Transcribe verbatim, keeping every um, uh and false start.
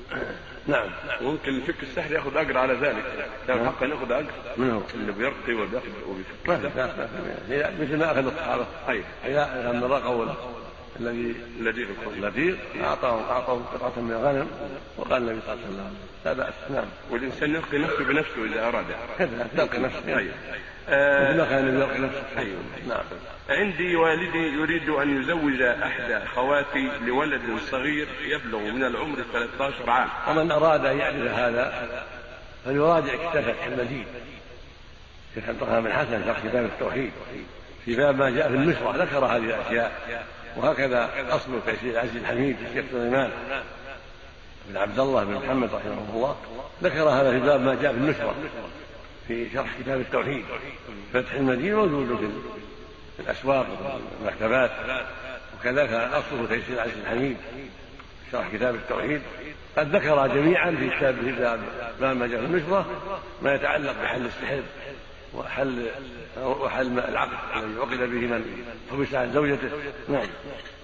نعم. ممكن الفك السحر ياخذ اجر على ذلك، له حق ان ياخذ اجر منه اللي بيرقي وبياخذ ما في لا مثل ما اخذ الصحابه. اي اذا من الرقوا الذي الذي الذي اعطاه اعطاه قطعه من الغنم وقال النبي صلى الله عليه وسلم لا باس. نعم. والانسان يرقي نفسه بنفسه اذا اراد كذا يرقي نفسه. ايوه مثل ما كان يرقي نفسه. ايوه. نعم. عندي والدي يريد ان يزوج احدى اخواتي لولد صغير يبلغ من العمر ثلاثة عشر عام. ومن اراد ان يعرف هذا فليراجع كتاب فتح المجيد شيخ عبد الرحمن بن حسن في كتاب التوحيد في باب ما جاء في النشرة ذكر هذه الاشياء. وهكذا اصل تيسير العزيز الحميد الشيخ سليمان بن عبد الله بن محمد رحمه الله ذكر هذا في باب ما جاء في النشرة في شرح كتاب التوحيد. فتح المجيد موجود في الاسواق والمكتبات. وكذلك اصله تيسير العزيز الحميد شرح كتاب التوحيد قد ذكر جميعا في كتاب باب ما جاء في النشرة ما يتعلق بحل السحر وحل وحل العقد الذي عقد به من حبس عن زوجته. نعم.